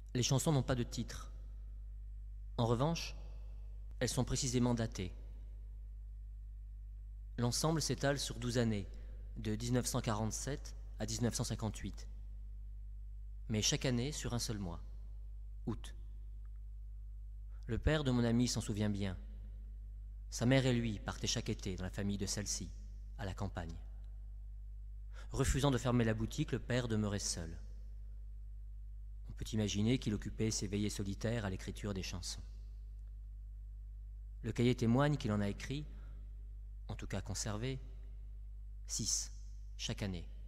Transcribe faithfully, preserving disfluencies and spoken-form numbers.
Les chansons n'ont pas de titre. En revanche, elles sont précisément datées. L'ensemble s'étale sur douze années, de mille neuf cent quarante-sept à mille neuf cent cinquante-huit. Mais chaque année sur un seul mois, août. Le père de mon ami s'en souvient bien. Sa mère et lui partaient chaque été dans la famille de celle-ci, à la campagne. Refusant de fermer la boutique, le père demeurait seul. On peut imaginer qu'il occupait ses veillées solitaires à l'écriture des chansons. Le cahier témoigne qu'il en a écrit, en tout cas conservé, six, chaque année.